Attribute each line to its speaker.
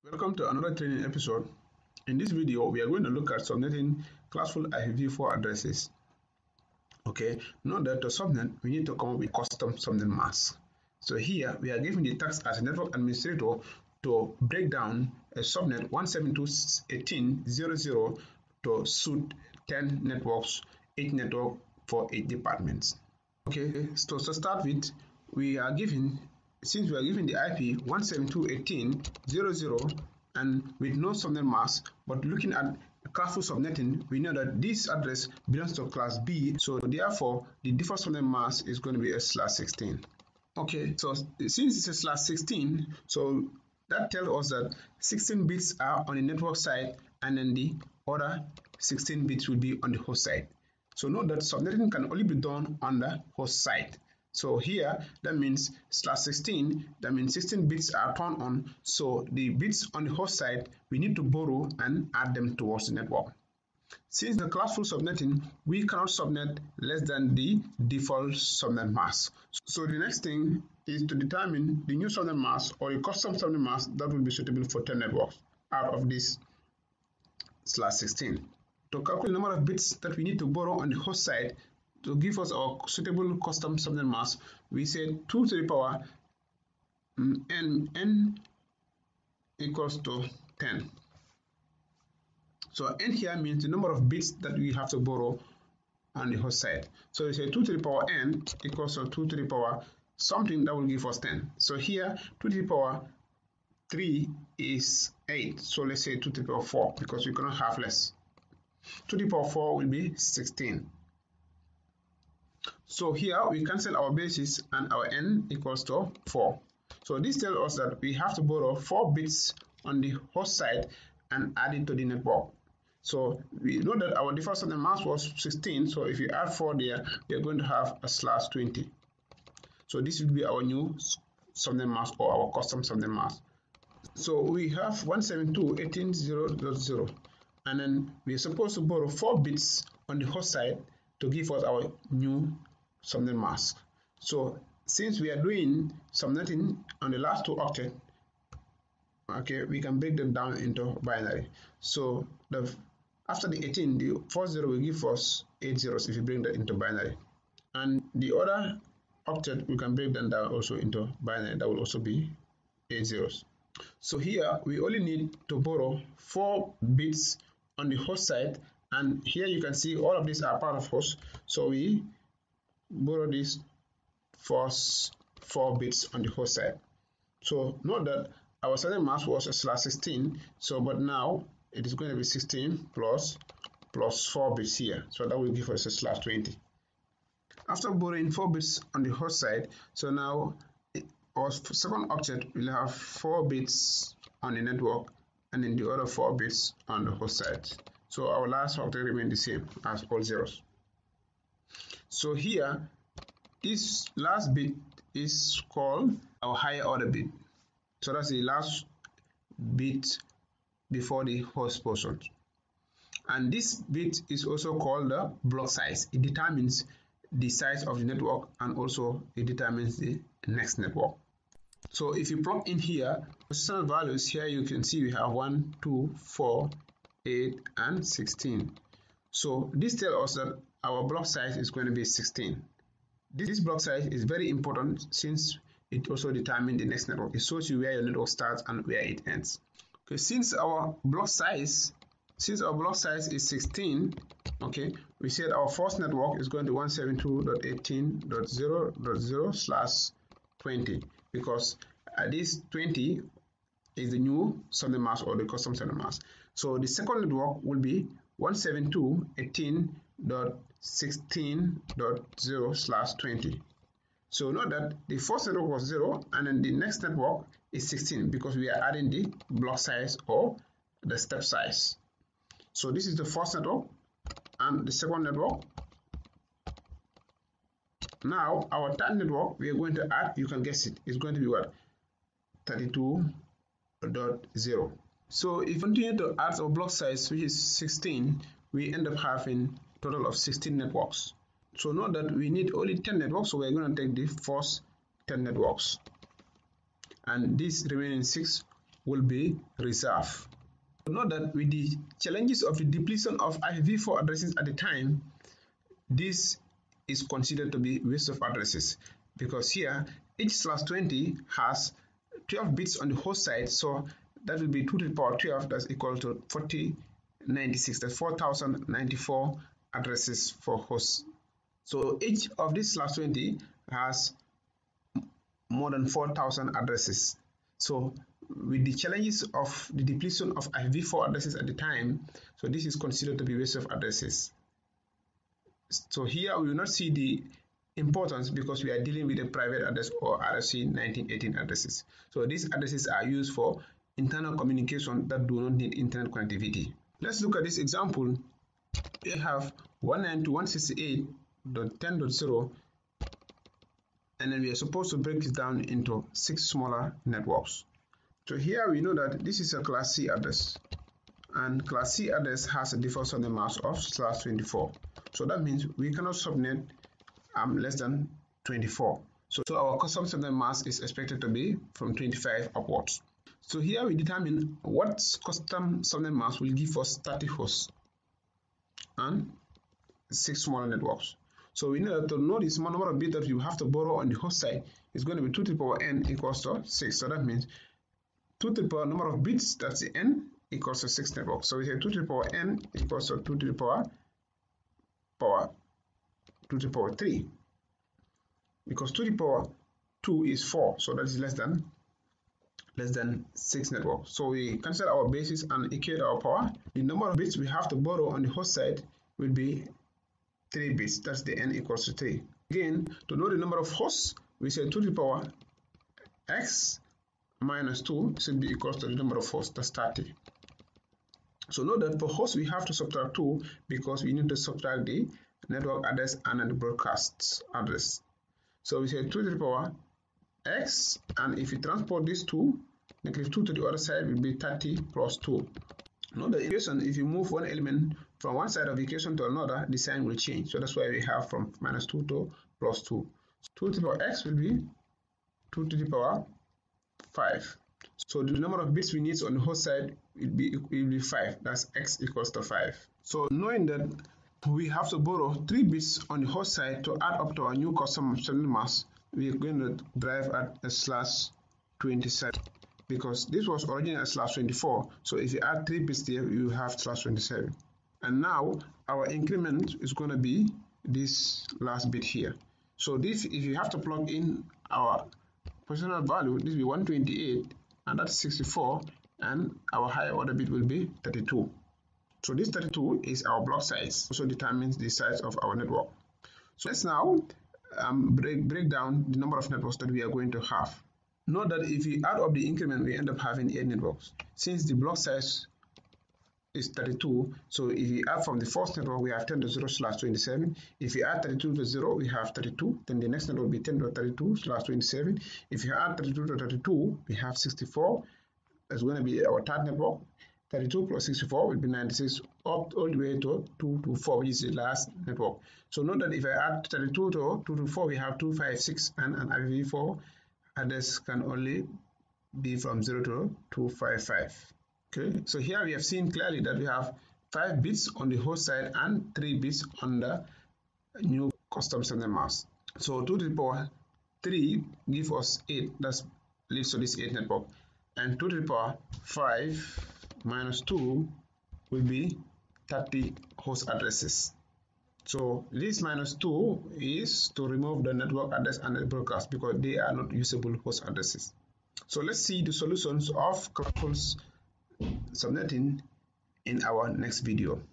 Speaker 1: Welcome to another training episode. In this video, we are going to look at subnetting classful IPv4 addresses. Okay, note that to subnet, we need to come up with custom subnet mask. So here, we are given the task as a network administrator to break down a subnet 172.18.0.0 to suit 10 networks, 8 network for 8 departments. Okay, so to start with, since we are given the IP 172.18.0.0 and with no subnet mask, but looking at Classful subnetting, we know that this address belongs to class B, so therefore the default subnet mask is going to be a /16. Okay, so since it's a /16, so that tells us that 16 bits are on the network side and then the other 16 bits will be on the host side. So note that subnetting can only be done on the host side. So here, that means /16, that means 16 bits are turned on. So the bits on the host side, we need to borrow and add them towards the network. Since the classful subnetting, we cannot subnet less than the default subnet mask. So the next thing is to determine the new subnet mask or a custom subnet mask that will be suitable for 10 networks out of this /16. To calculate the number of bits that we need to borrow on the host side, to give us our suitable custom subnet mask, we say 2 to the power n equals to 10. So n here means the number of bits that we have to borrow on the host side. So we say 2 to the power n equals to 2 to the power something that will give us 10. So here 2 to the power 3 is 8. So let's say 2 to the power 4 because we cannot have less. 2 to the power 4 will be 16. So here we cancel our bases and our n equals to 4. So this tells us that we have to borrow 4 bits on the host side and add it to the network. So we know that our default subnet mask was 16. So if you add 4 there, we are going to have a /20. So this will be our new subnet mask or our custom subnet mask. So we have 172.18.0.0 and then we are supposed to borrow 4 bits on the host side to give us our new subnet mask. So since we are doing subnetting on the last 2 octets, okay, we can break them down into binary. So after the 18, the first 0 will give us 8 zeros if you bring that into binary. And the other octet, we can break them down also into binary. That will also be 8 zeros. So here, we only need to borrow 4 bits on the host side. And here you can see all of these are part of host. So we borrow these first 4 bits on the host side. So note that our subnet mask was a /16. So but now it is going to be 16 plus 4 bits here. So that will give us a /20. After borrowing 4 bits on the host side, so now our second octet will have 4 bits on the network and then the other 4 bits on the host side. So our last octet remains the same as all zeros. So here, this last bit is called our higher order bit. So that's the last bit before the host portion. And this bit is also called the block size. It determines the size of the network and also it determines the next network. So if you plug in here, positional values, here you can see we have 1, 2, 4, 8, and 16. So this tells us that our block size is going to be 16. This block size is very important since it also determines the next network. It shows you where your network starts and where it ends. Okay, since our block size is 16, okay, we said our first network is going to 172.18.0.0/20 because this 20 is the new subnet mask or the custom subnet mask. So the second network will be 172.18.16.0/20. So note that the first network was 0 and then the next network is 16 because we are adding the block size or the step size. So this is the first network and the second network. Now our third network we are going to add, you can guess it, it's going to be what? 32.0. So if we continue to add our block size, which is 16, we end up having a total of 16 networks. So note that we need only 10 networks, so we're going to take the first 10 networks. And these remaining 6 will be reserved. Note that with the challenges of the depletion of IPv4 addresses at the time, this is considered to be waste of addresses, because here each /20 has 12 bits on the host side, so that will be 2 to the power 12, that's equal to 4096, that's 4094 addresses for hosts. So each of these /20 has more than 4,000 addresses. So with the challenges of the depletion of IPv4 addresses at the time, so this is considered to be waste of addresses. So here we will not see the importance because we are dealing with a private address or RFC 1918 addresses. So these addresses are used for internal communication that do not need internet connectivity. Let's look at this example. We have 192.168.10.0, and then we are supposed to break it down into 6 smaller networks. So here we know that this is a class C address, and class C address has a default subnet mask of /24. So that means we cannot subnet less than 24. So our custom subnet mask is expected to be from 25 upwards. So here we determine what custom subnet mask will give us 30 hosts and 6 smaller networks. So we know that to know this number of bits that you have to borrow on the host side is going to be 2 to the power n equals to 6. So that means 2 to the power number of bits, that's the n, equals to 6 networks. So we say 2 to the power n equals to 2 to the power 2 to the power 3, because 2 to the power 2 is 4, so that is less than 6 networks. So we cancel our bases and equate our power. The number of bits we have to borrow on the host side will be 3 bits, that's the n equals to 3. Again, to know the number of hosts, we say 2 to the power x minus 2 should be equal to the number of hosts, that's 30. So note that for hosts we have to subtract 2 because we need to subtract the network address and the broadcast address. So we say 2 to the power x, and if we transport this 2, negative 2 to the other side will be 30 plus 2. Note the equation, if you move one element from one side of the equation to another, the sign will change. So that's why we have from minus 2 to plus 2. 2 to the power x will be 2 to the power 5. So the number of bits we need on the host side will be 5. That's x equals to 5. So knowing that we have to borrow 3 bits on the host side to add up to our new custom subnet mask, we are going to drive at a /27, because this was originally a /24. So if you add 3 bits there, you have /27. And now our increment is going to be this last bit here. So this, if you have to plug in our positional value, this will be 128, and that's 64, and our higher order bit will be 32. So this 32 is our block size, also determines the size of our network. So let's now break down the number of networks that we are going to have. Note that if we add up the increment, we end up having 8 networks. Since the block size is 32, so if we add from the first network, we have 10 to 0/27. If we add 32 to 0, we have 32. Then the next network will be 10 to 32/27. If you add 32 to 32, we have 64. That's going to be our third network. 32 plus 64 will be 96, up all the way to 2 to 4, which is the last network. So note that if I add 32 to 2 to 4, we have 256, and an IPv4 address can only be from 0 to 255. Okay, so here we have seen clearly that we have 5 bits on the host side and 3 bits on the new custom subnet mask. So 2 to the power 3 gives us 8, that leads to this 8 network, and 2 to the power 5 minus 2 will be 30 host addresses. So this minus 2 is to remove the network address and the broadcast because they are not usable host addresses. So let's see the solutions of Classful's subnetting in our next video.